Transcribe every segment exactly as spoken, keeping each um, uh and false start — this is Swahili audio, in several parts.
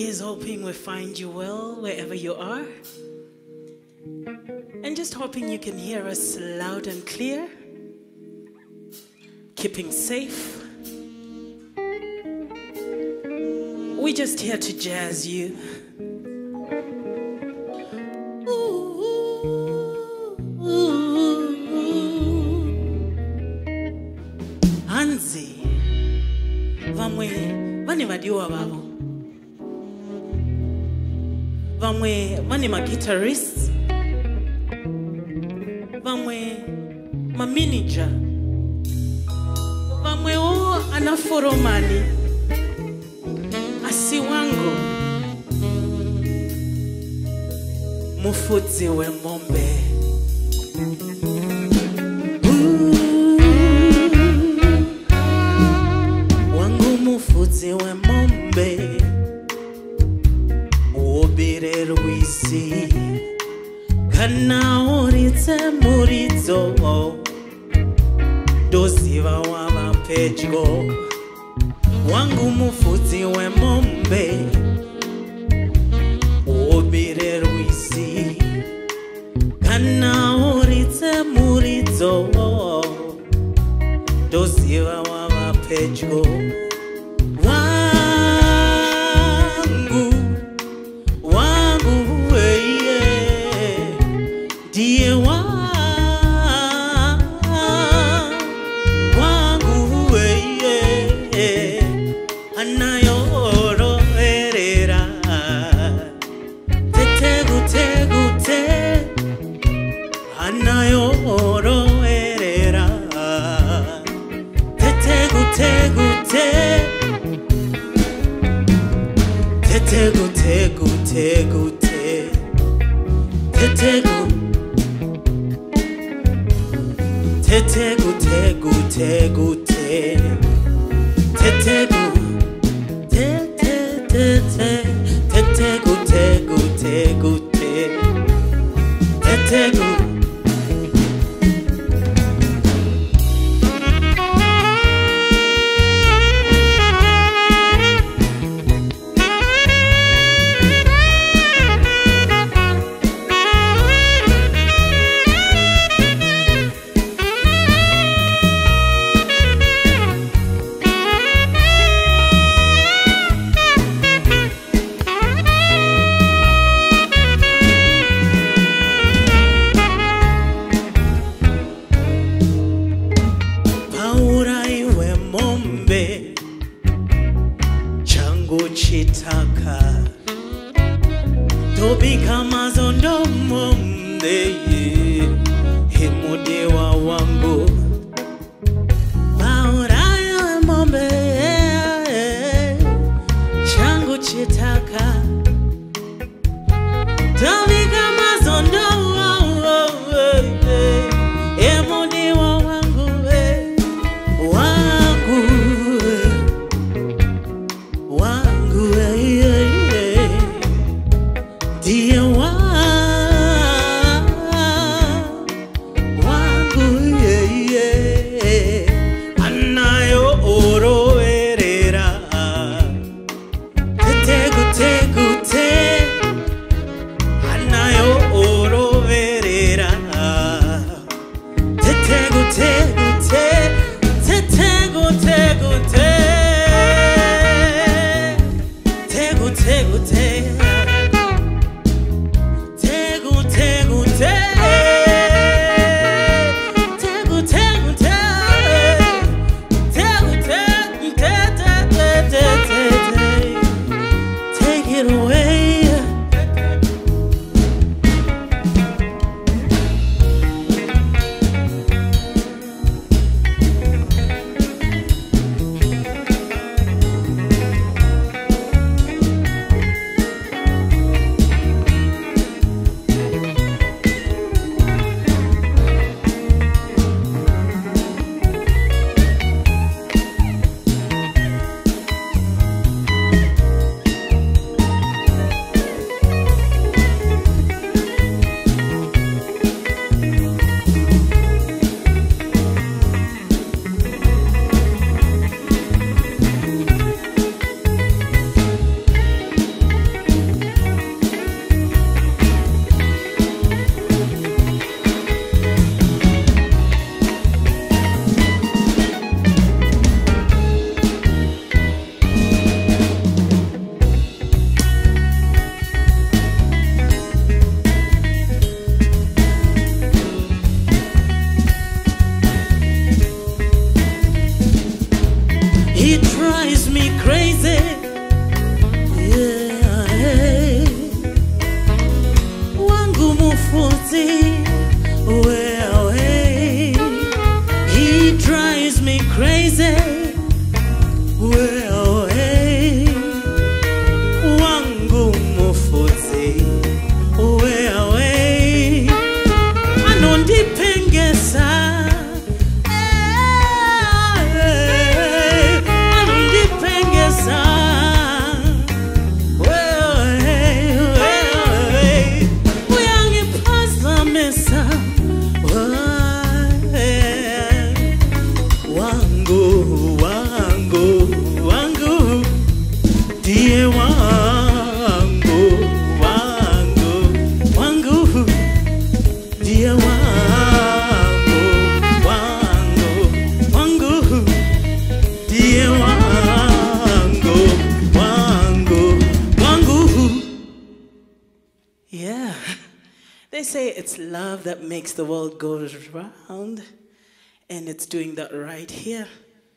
Here's hoping we find you well wherever you are. And just hoping you can hear us loud and clear. Keeping safe. We're just here to jazz you. Hanzi vamwe vane vadiwa vavo, vamwe vane ma-guitarists, vamwe ma-manager, vamwe o anaforomani asiwango mufudzi wemombe. Mufudzi wemombe obire Luisi kana oritse murizo doziva wava pedyo wangu mufudzi wemombe obire Luisi kana oritse murizo doziva wava pedyo Tegu tegu tegu te tegu tegu tegu tegu te tegu te te te te tegu tegu tegu te tegu. Chitaka Tobi kama zondo monde Himudewa wangu Mauraya mombe Changu chitaka Tobi kama zondo Himudewa wangu Wangu Wangu Dear one say it's love that makes the world go round, and it's doing that right here.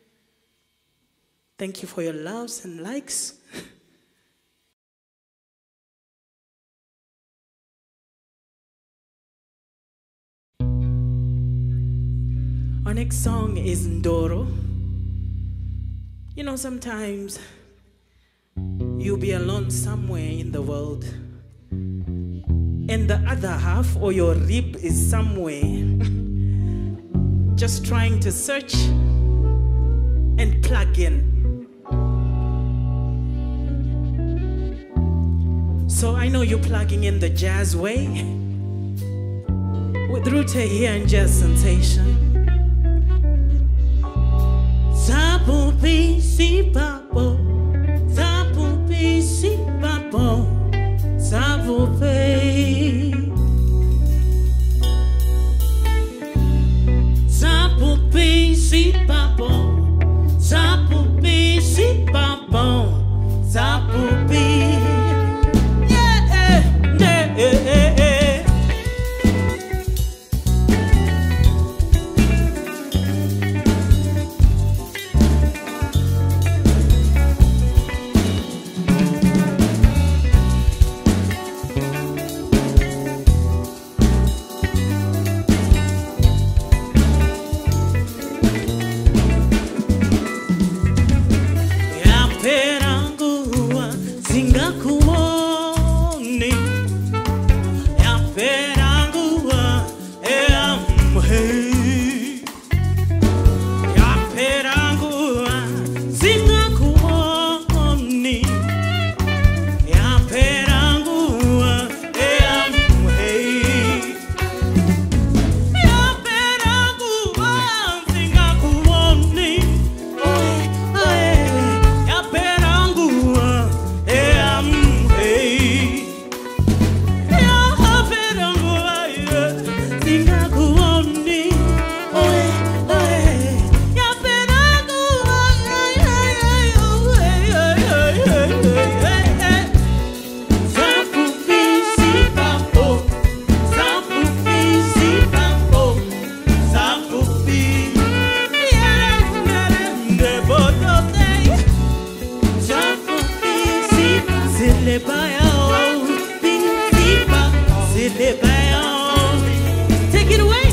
Thank you for your loves and likes. Our next song is Ndoro. You know, sometimes you'll be alone somewhere in the world, and the other half or your rib is somewhere just trying to search and plug in. So I know you're plugging in the jazz way with Rute here and Jazz Sensation. Sapo pi si papo, sapo pi si papo, sapo pi, sapo pi si papo, sapo pi si papo, sapo pi. Yeah, yeah, yeah, yeah. Take it away.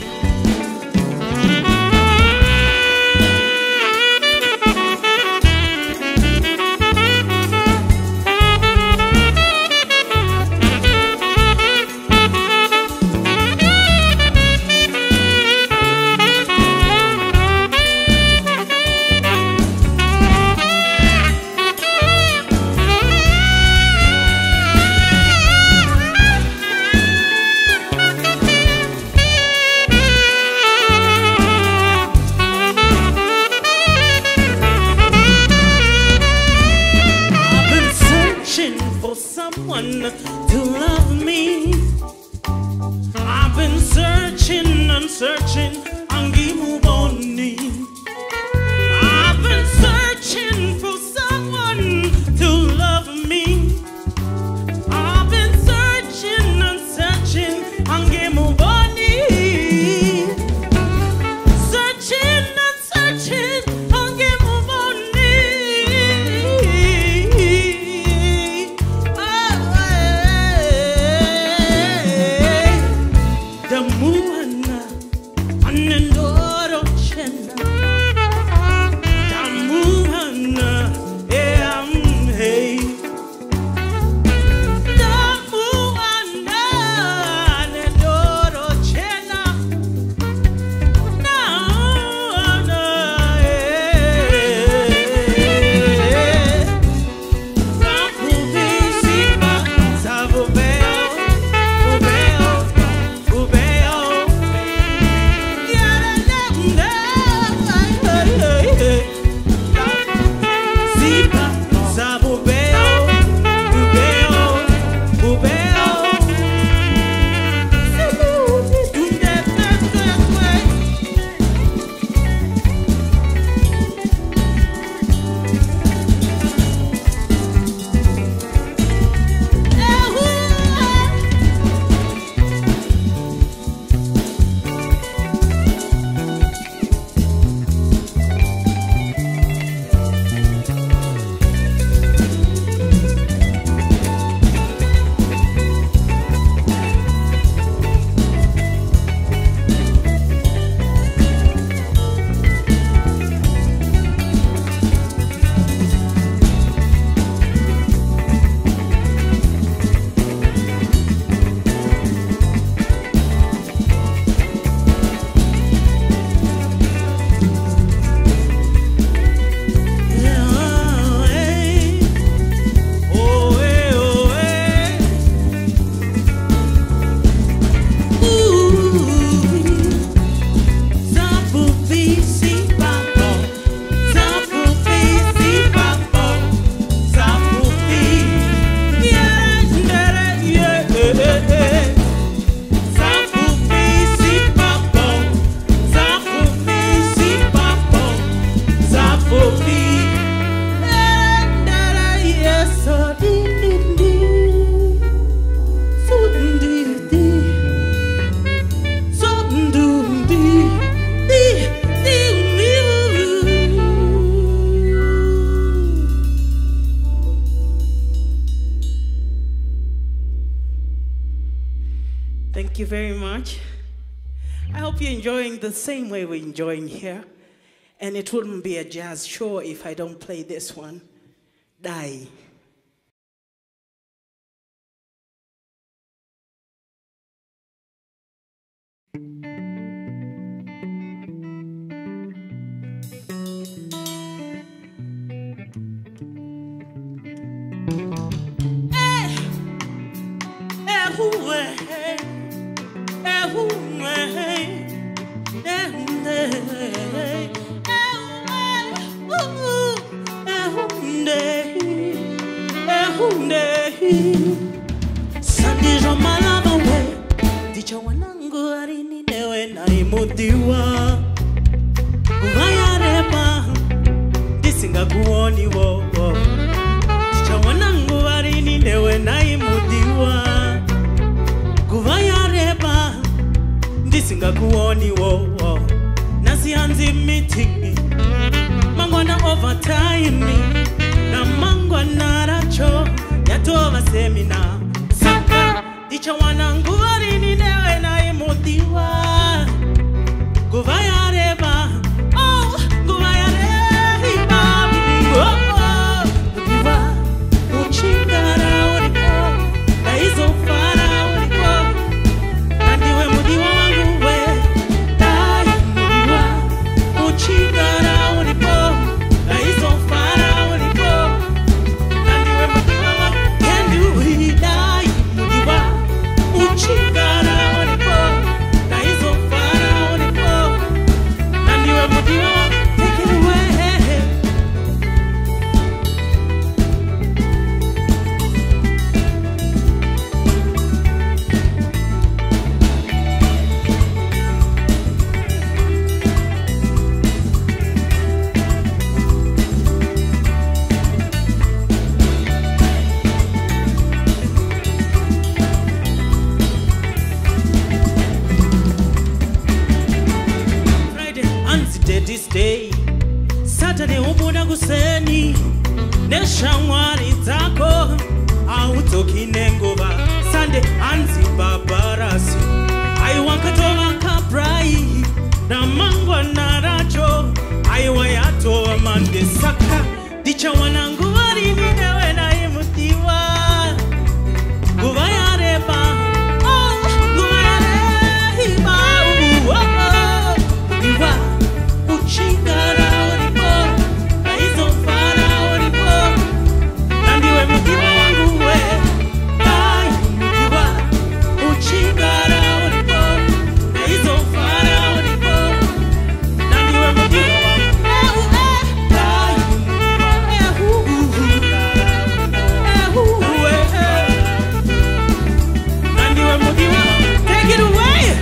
To love me, I've been searching and searching, Angimuboni. I've been searching for someone to love me. I've been searching and searching, Angimuboni. Searching and searching, Angimuboni. very much. I hope you're enjoying the same way we're enjoying here. And it wouldn't be a jazz show if I don't play this one. Die. Sandijo malava we dicha wanangu arini newe na imudiwa Uvaya reba disinga kuoni wo dicha wanangu arini newe na imudiwa Uvaya reba disinga kuoni wo Nasi anzi meeting Mangwana overtime Na mangwana racho Yatova semina Saka Dicha wanangu arini newe na imudiwa Guvaya reba Oh Guvaya reba Oh oh Guvaya Uchingara ulipo Na hizo fara ulipo Nandiwe mudiwa wangu we Dai mudiwa Uchingara ulipo Na hizo fara ulipo Nandiwe mudiwa wangu Kendu we dai mudiwa Uchingara ulipo Na hizo fara ulipo Nandiwe mudiwa wangu Take it away this day Saturday ubuda kuseni Neshangwari zako Autoki nengova Sunday anzi babarasi Aiwa katowa kabrai Na mangwa naracho Aiwa yatowa mande saka Dicha wanangu warini newe na imutiwa Guvaya reba Oh, guvaya reba Oh, oh, Guvaya Uchingara ulipo Na hizo fara ulipo Nandiwe mudiwa wangu we Dai mudiwa Uchingara ulipo Na hizo fara ulipo Nandiwe mudiwa wangu Dai mudiwa Nandiwe mudiwa Take it away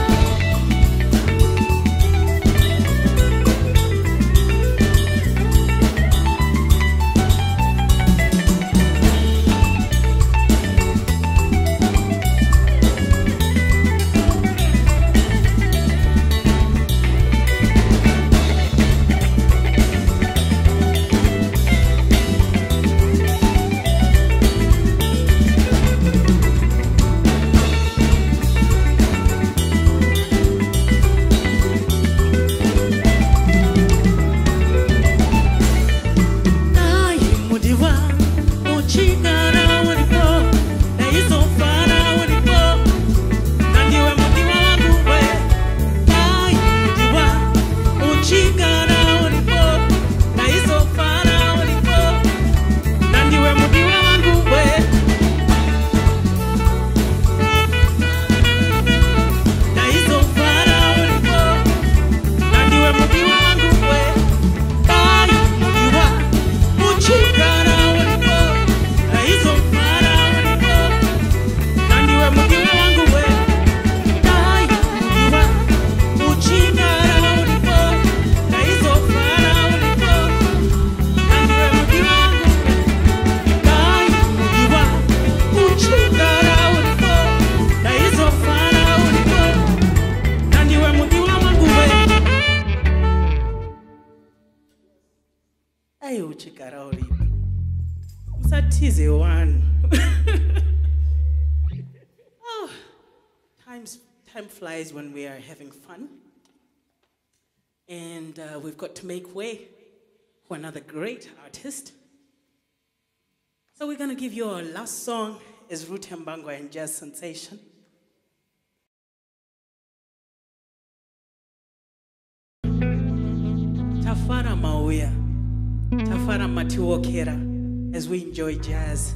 Ayo chikara olipo Msatize one Oh, time Times, time flies when we are having fun. And uh, we've got to make way for another great artist. So we're going to give you our last song is Ruth Mbangwa and Jazz Sensation. Tafara Mauya, Tafara Matiwokera, as we enjoy jazz.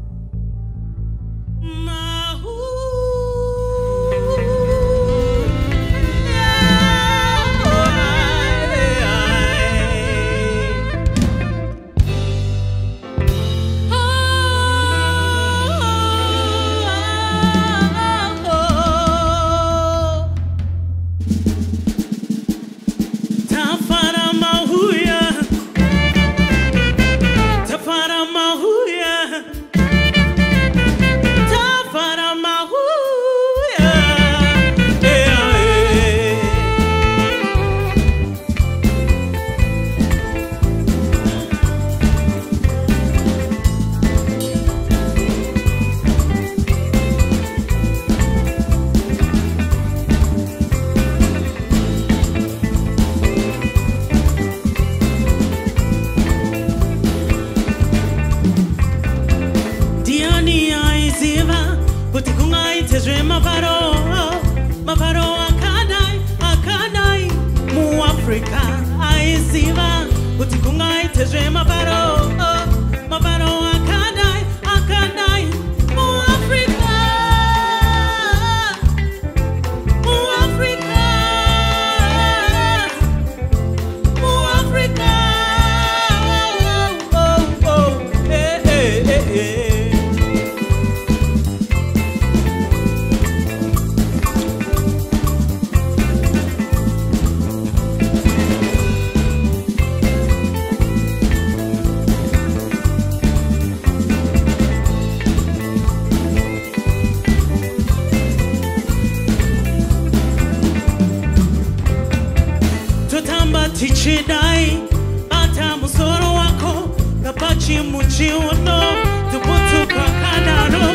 Tichidai, ata musoro wako, kapachi muchi uno, tuputu kwa kanaro,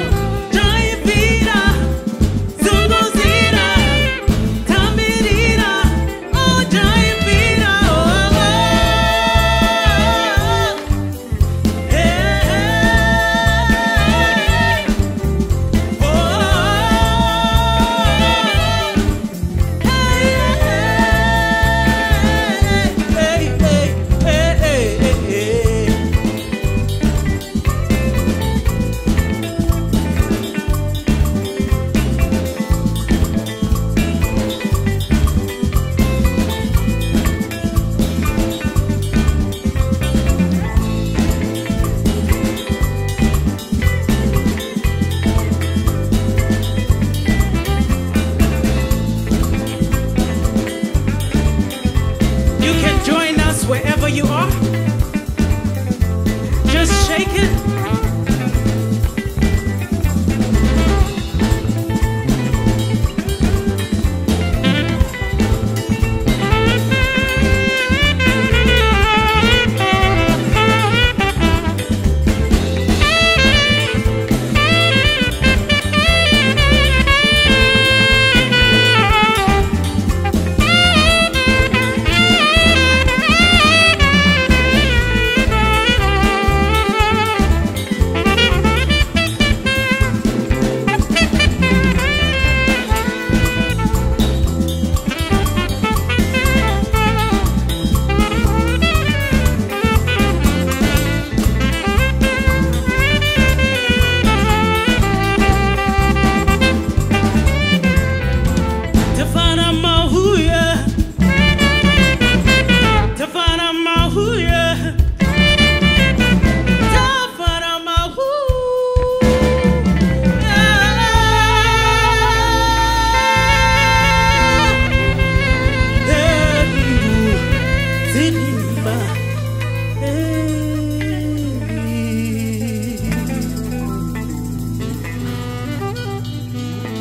jaivira, zunguzira, tamirira, oh jaivira, oh, oh, hey, hey, wherever you are, just shake it.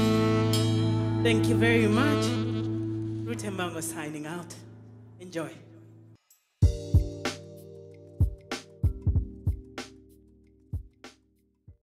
Thank you very much. Ruth Mbangwa signing out. Enjoy.